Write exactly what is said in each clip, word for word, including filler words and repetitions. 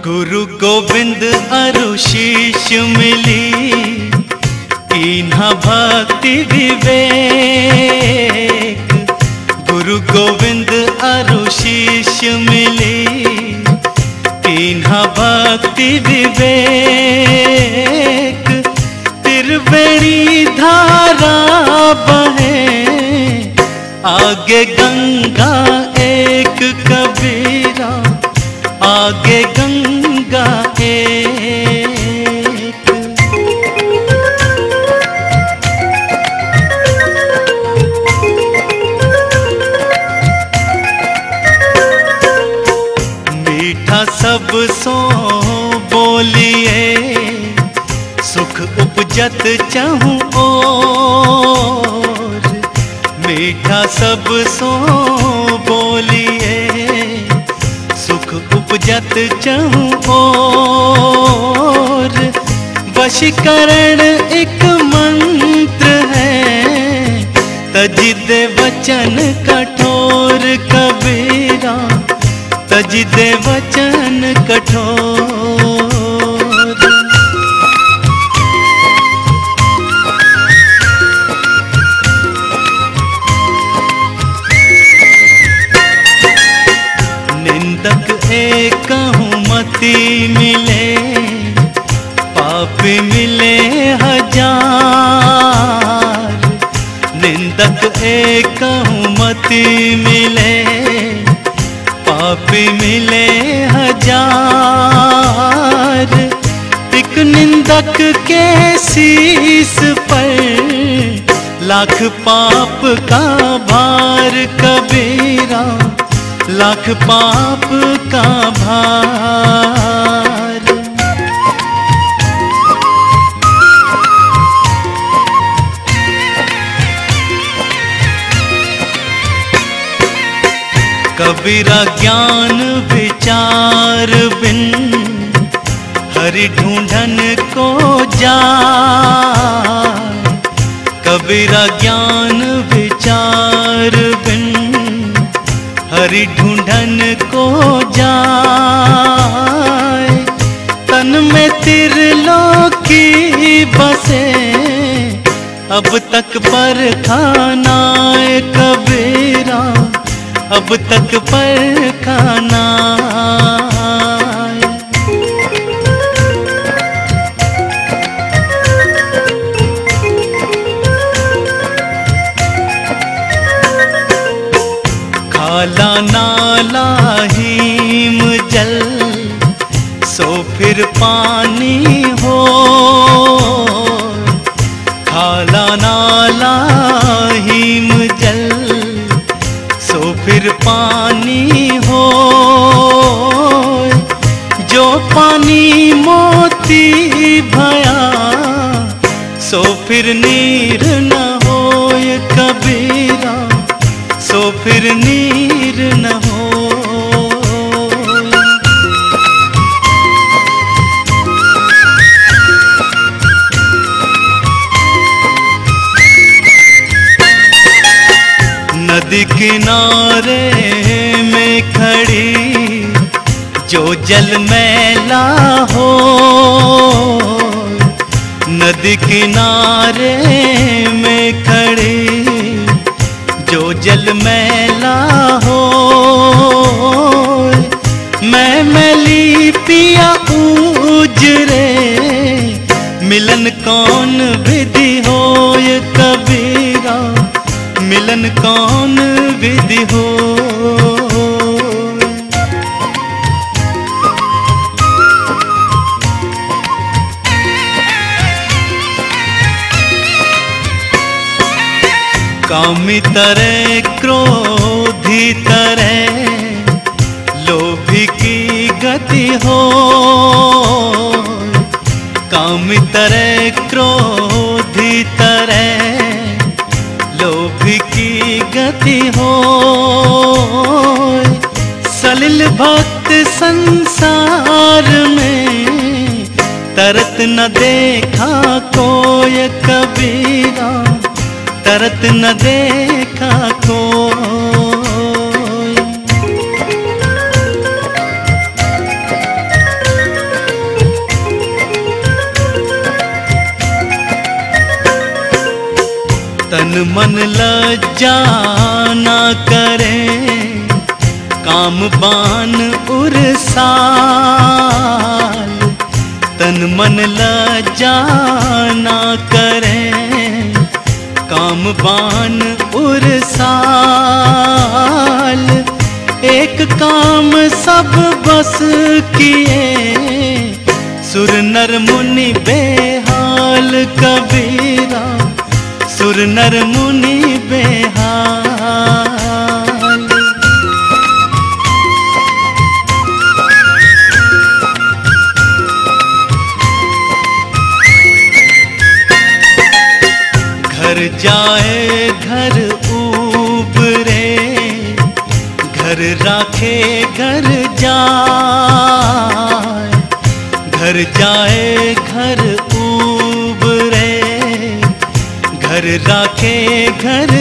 गुरु गोविंद अरु शीश मिली, कीन्हा भक्ति विवेक। गुरु गोविंद अरु शीश मिली, कीन्हा भक्ति विवेक। त्रिवेणी धारा बहे, आगे गंगा एक कबीरा, आगे गंगा एक। मीठा सब सो बोलिए, सुख उपजत चहु ओर। मीठा सब सो बोलिए, सुख उपजत चहु ओर। वशीकरण एक मंत्र है, तजिदे वचन कठोर कबीरा, तजिदे वचन कठोर। निंदक एकहु मति मिले, पापी मिले हजार। निंदक एकहु मति मिले, पापी मिले हजार। एक निंदक के शीस पर, लाख पाप का भार कबीरा, लाख पाप का भार। कबीरा ज्ञान विचार बिन, हरि ढूंढन को जाए। कबीरा ज्ञान विचार बिन, हरि ढूंढन को जाए। तन में त्रिलोकी बसे, अब तक पर खाना कबीरा, अब तक पर खाना। खाला नाला हीम जल, सो फिर पानी हो। खाला नाला हीम जल, सो फिर पानी हो। जो पानी मोती भया, सो फिर नीर न होय कबीरा, सो फिर नीर न हो। नदी किनारे में खड़ी, जो जल मैला हो। नदी किनारे में खड़ी, जो जल मैला हो। मैं मैली पिया उजरे, मिलन कौन विधि होय कबीरा, मिलन कौन विधि हो। कामी तरह क्रोधी तरह, लोभी की गति हो। कामी तरह क्रोधी तरह, लोभी की गति हो। सलिल भक्त संसार में, तरत न देखा कोय कबीरा, तरत न देखा कोय। मन लज्जा ना करे, काम बान उरसाल। तन मन लज्जा ना करे, काम बान उरसाल। एक काम सब बस किए, सुर नर मुनि बेहाल कबीरा, सुर नर मुनि बेहाल। घर जाए घर उबरे, घर राखे घर जाए। घर जाए घर उबरे, घर राखे घर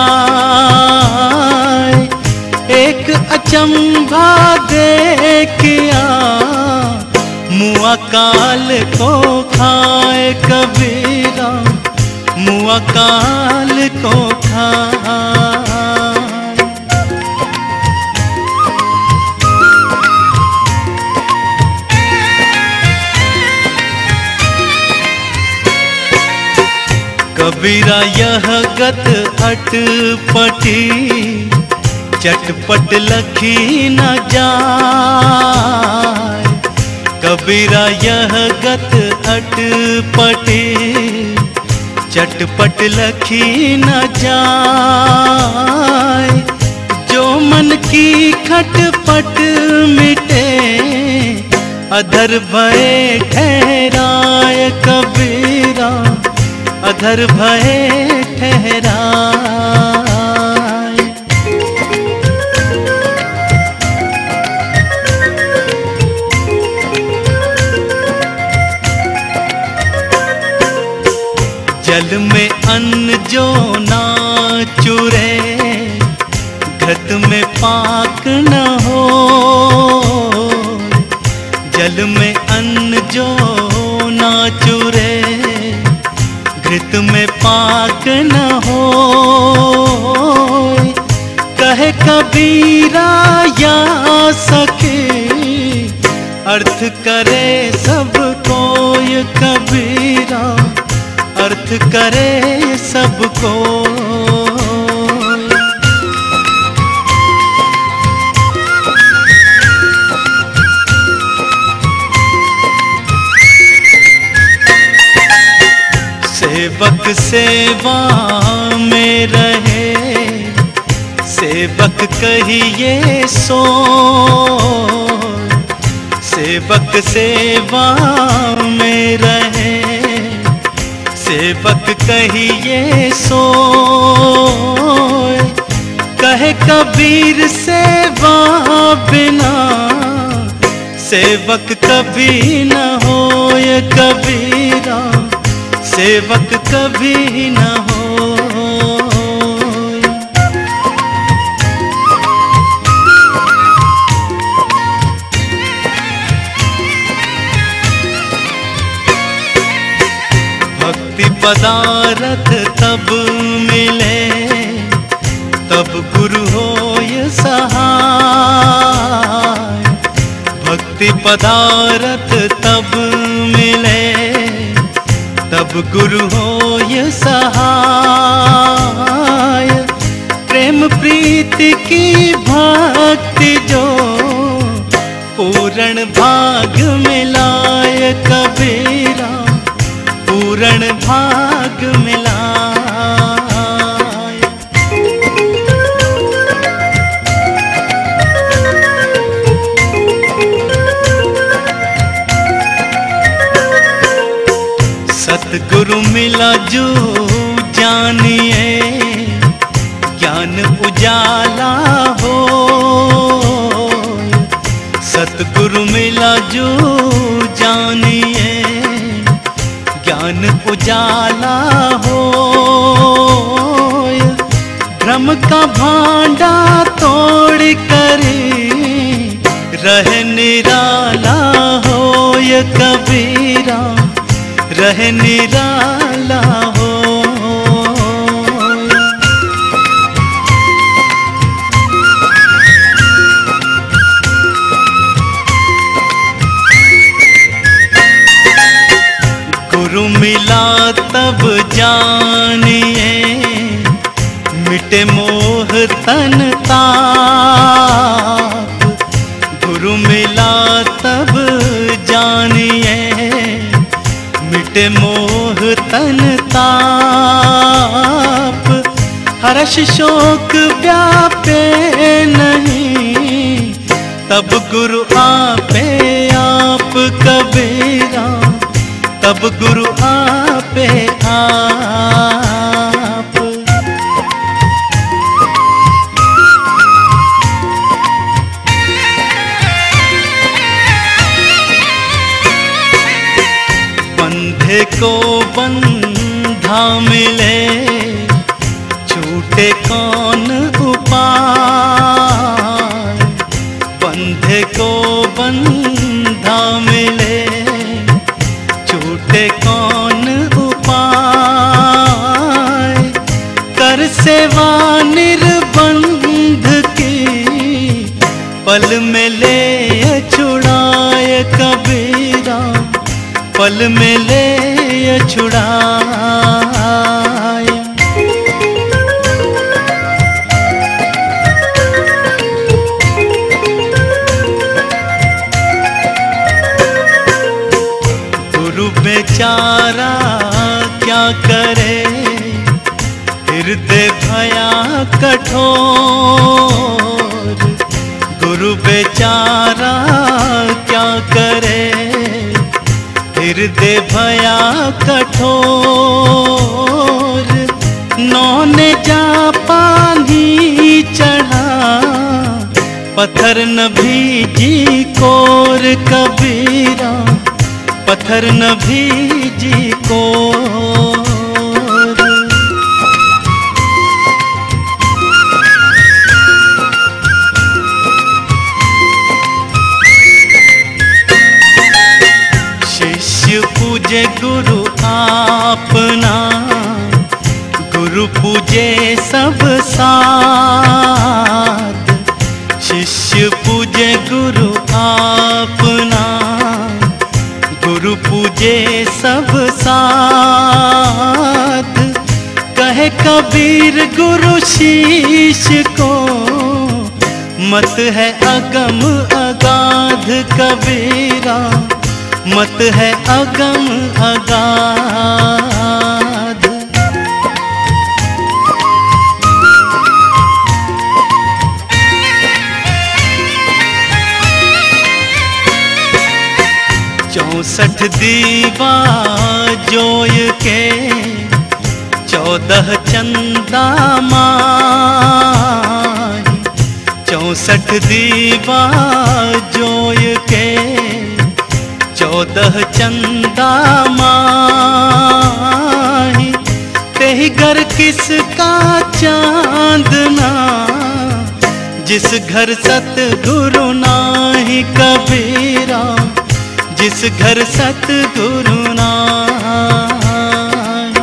जाए। एक अचंभा देखिया, मुआ काल को खाए कबीरा, मुआ काल को खाए। कबीरा यह गत अटपटी, चटपट लखी न जाए। कबीरा यह गत अटपटी, चटपट लखी न जाए। जो मन की खटपट मिटे, अधर भय ठहराए कबीरा, अधर भय ठहराए। जल में अन्न जो ना चुरे, घृत में पाक न हो। जल में अन्न जो ना चुरे, घृत में पाक न हो। कहे कबीरा या सके, अर्थ करे सब कोय कबीरा, अर्थ करे सब कोय। सेवक सेवा में रहे, सेवक कहिए सो। सेवक सेवा में रहे, सेवक कहिए सो। कहे कबीर सेवा बिना, सेवक कभी न होए कबीरा, सेवक कभी न हो। भक्ति पदारथ तब मिले, तब गुरु होय सहाय। भक्ति पदारथ तब मिले, तब गुरु होय सहाय। प्रेम प्रीति की भक्ति जो, पूर्ण भाग मिलाय कबीरा, पूर्ण भाग मिलाय। सतगुरु मिला जो जानिए, ज्ञान उजाला हो। सतगुरु मिला जो जानिए, ज्ञान उजाला हो। भ्रम का भांडा तोड़ कर रहे निराला होय कबीरा, रहे निराला हो। गुरु मिला तब जानिए, मिटे मोह तन ताप। गुरु मिला तब जानिए, मिटे मोह तन ताप। हर्ष शोक व्यापे नहीं, तब गुरु आपे आप कबीरा, तब गुरु आपे आप। बंधे को बंधा मिले, छूटे कौन उपाय। बंधे को बंधा मिले, छूटे कौन उपाय। कर सेवा निर्बंध की, पल में ले छुड़ाए कबीरा, पल में ले छुड़ाए। गुरु बेचारा क्या करे, हृदय भया कठोर। गुरु बेचारा क्या करे, हृदय भया कठोर। नौने जा पानी चढ़ा, पत्थर न भीजी कोर कबीरा, पत्थर न भीजी कोर। शिष्य पूजे गुरु आपना, गुरु पूजे सब साथ। शिष्य पूजे गुरु आपना, गुरु पूजे सब साथ। कहे कबीर गुरु शीश को, मत है अगम अगाध कबीरा, मत है अगम अगाध। चौसठ दीवा जोय के, चौदह चंदा माही। चौसठ दीवा जोय के, चौदह चंदा माही। तेहि घर किसका चांदना, जिस घर सतगुरु नाही कबीरा, जिस घर सतगुरु नाही।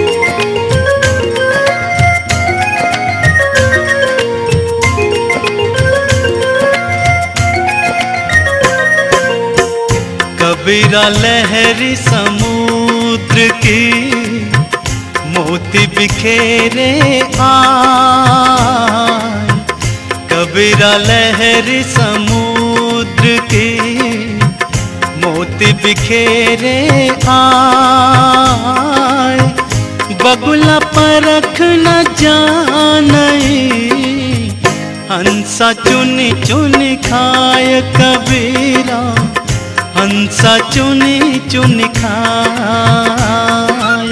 कबीरा लहरी समुद्र की, मोती बिखेरे आए। कबीरा लहरी समुद्र की, मोती बिखेरे आए। बगुला परख न जाने, हंसा चुनी चुनी खाए कबीरा, हंसा चुनी चुनी खाए।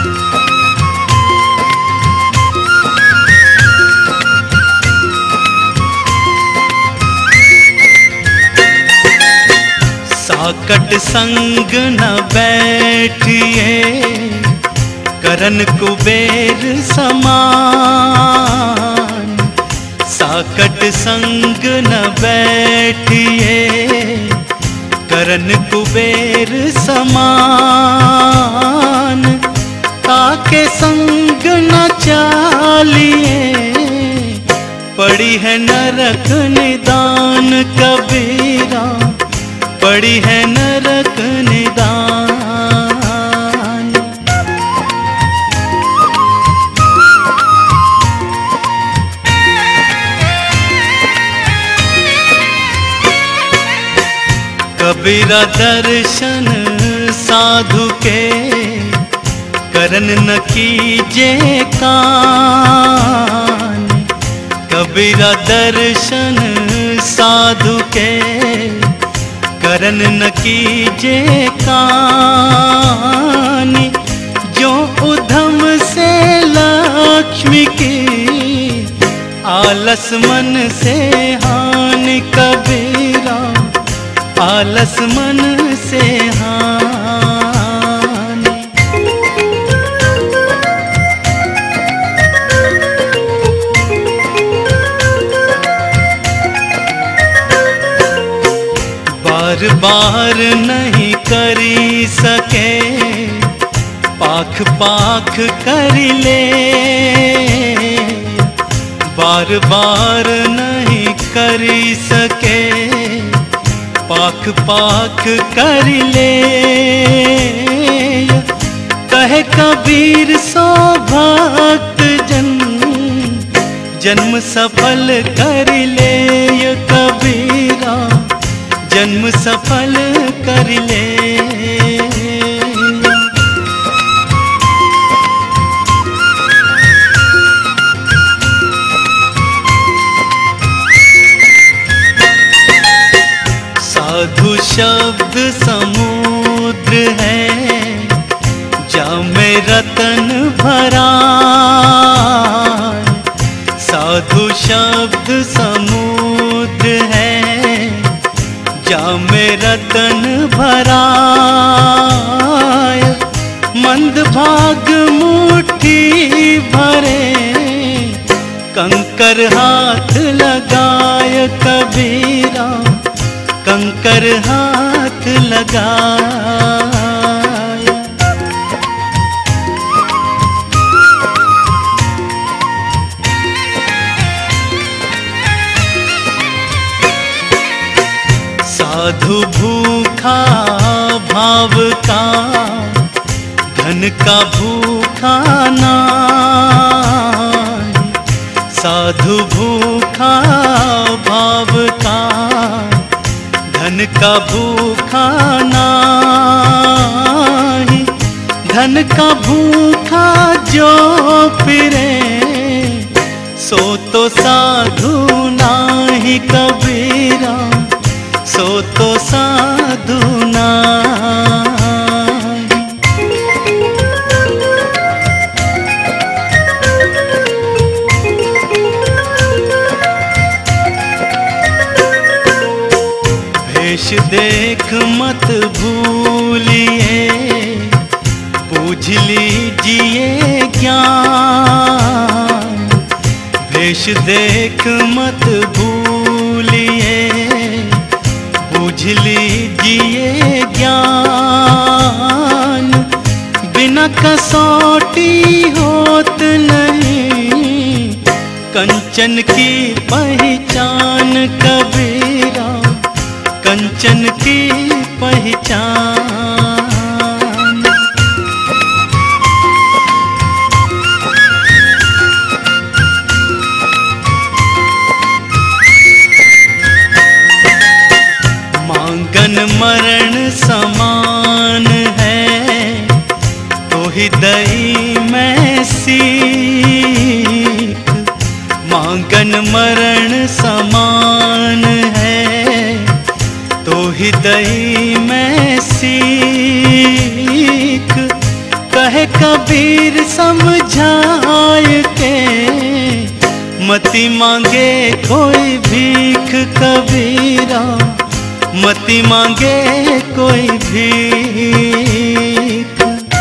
साकट संग न बैठिए, करन कुबेर समान। साकट संग न बैठिए, करन कुबेर समान। ताके संग न चालिए, पड़ी है नरक निदान कबीरा, पड़ी है नरक निदान। कबीरा दर्शन साधु के करन न कीजे कान। कबीरा दर्शन साधु के करन न कीजे कान। जो उधम से लक्ष्मी की आलस मन से हानि। कबीरा आलस मन से हानि। बार बार नहीं करी सके पाख पाख कर ले। बार बार नहीं करी सके पाख पाख कर ले। कहे कबीर सो भक्त जन जन्म सफल कर ले। कबीरा जन्म सफल कर ले। साधु शब्द समुद्र है जामे रतन भरा। साधु शब्द समुद्र है जामे रतन भरा। मंद भाग मुट्ठी भरे कंकर हाथ लगाय। कबीरा कंकर हाथ लगाय। साधु भूखा भाव का धन का भूखा नाय। साधु भूखा भाव का धन का भूखा नाही। धन का भूखा जो फिरे सो तो साधु नाही। कबीरा सो तो साधु नाही। भेष देख मत भूलिए बूझ लीजिए ज्ञान। भेष देख मत भूलिए बूझ लीजिए ज्ञान। बिना कसौटी होत नहीं कंचन की पहचान। कबीरा कंचन की पहचान। मांगन मरण समान है तो हृदय में सीख। मांगन मरण समान है तो हृदय में सीख। कहे कबीर समझाए के मति मांगे कोई भीख। कबीरा मति मांगे कोई भीख।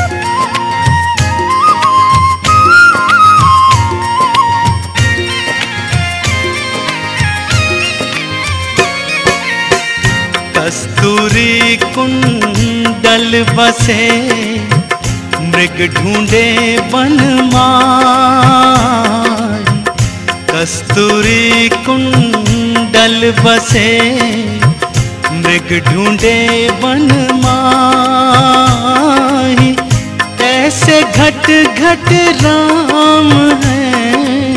कस्तूरी कुंडल बसे मृग ढूंढे बनमाय। कस्तूरी कुंडल बसे मृग ढूंढे बनमाय। ऐसे घट घट राम है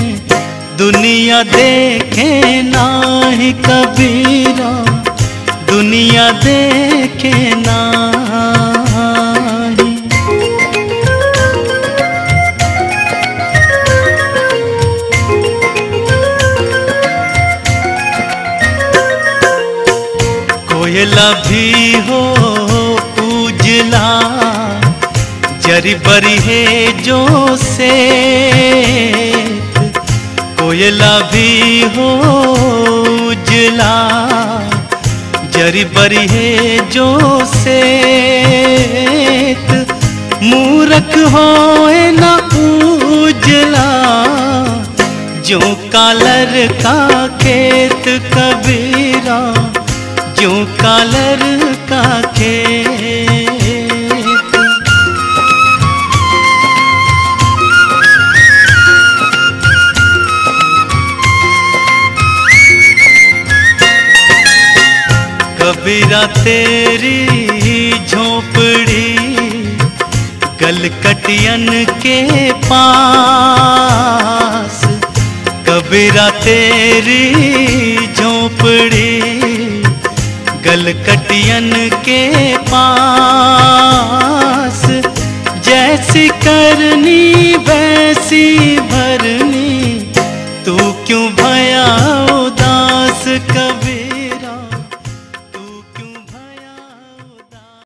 दुनिया देखे नाही। कबीरा दुनिया देखे नाही। कोयला भी हो उजला जरी बरी है जो से, कोयला भी हो उजला जरी बरी है जो से, मूरख होए न उजला जो कालर का खेत कबीरा, जो कालर का खेत। कबीरा तेरी झोपड़ी गलकटियन के पास, कबीरा तेरी झोपड़ी गलकटियन के पास, जैसी करनी वैसी भरनी, तू क्यों भया उदास कबीरा।